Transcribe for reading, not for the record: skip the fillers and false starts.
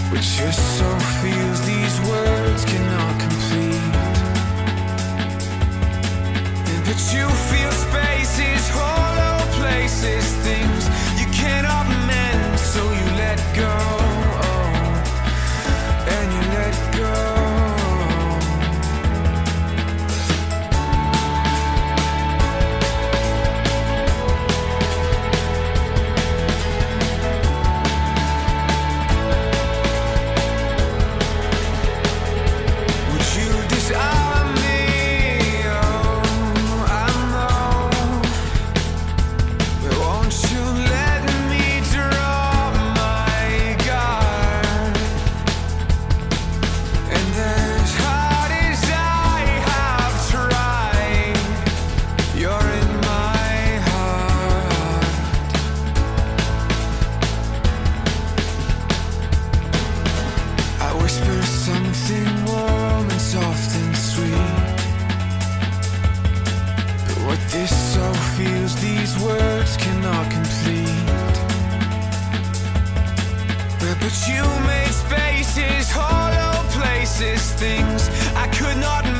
Which just so feels these words cannot complete. But you feel spaces, hollow places, things you cannot mend, so you let go, and you let go. Something warm and soft and sweet, but what this soul feels, these words cannot complete. But you made spaces, hollow places, things I could not